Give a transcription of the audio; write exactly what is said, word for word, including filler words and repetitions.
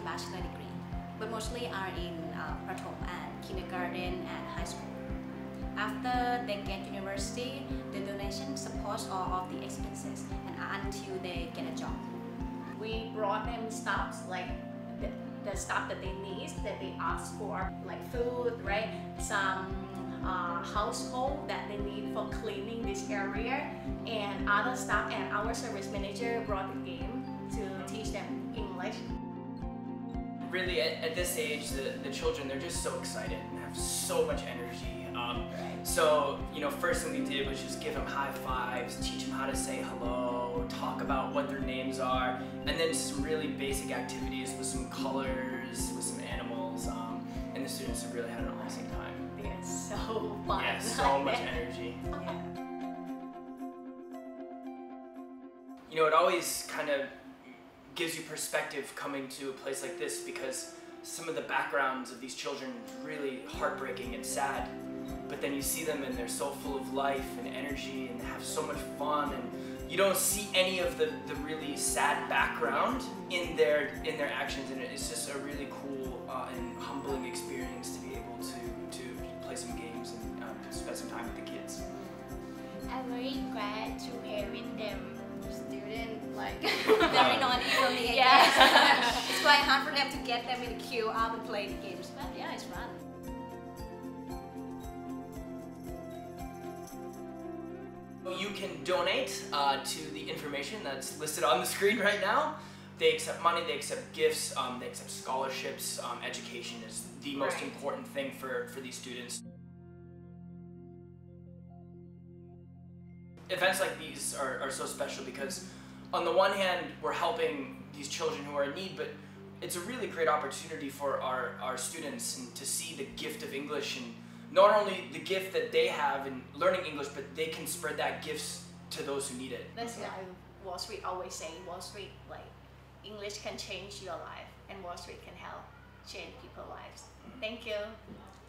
bachelor degree, but mostly are in uh, prathom and kindergarten and high school. After they get university, the donation supports all of the expenses and until they get a job. We brought them stuff like the, the stuff that they need, that they ask for, like food, right? Some uh, household that they need for cleaning this area, and other stuff. And our service manager brought the game to teach them English. Really, at, at this age, the, the children, they're just so excited and have so much energy. Um, Right. So, you know, first thing we did was just give them high fives, teach them how to say hello, talk about what their names are, and then some really basic activities with some colors, with some animals, um, and the students have really had an awesome time. They're so fun. Yeah, so much energy. Yeah. You know, it always kind of gives you perspective coming to a place like this because some of the backgrounds of these children is really heartbreaking and sad. But then you see them and they're so full of life and energy and they have so much fun, and you don't see any of the, the really sad background in their in their actions, and it's just a really cool uh, and humbling experience to be able to, to play some games and um, spend some time with the kids. I'm very glad to having them student like Very naughty from the age. Yeah. It's quite hard for them to get them in the queue up and play the games, but yeah, it's fun. You can donate uh, to the information that's listed on the screen right now. They accept money, they accept gifts, um, they accept scholarships. Um, education is the most Right. important thing for, for these students. Events like these are, are so special because on the one hand, we're helping these children who are in need, but it's a really great opportunity for our, our students and to see the gift of English, and not only the gift that they have in learning English, but they can spread that gifts to those who need it. That's why Wall Street always say, Wall Street, like, English can change your life, and Wall Street can help change people's lives. Thank you.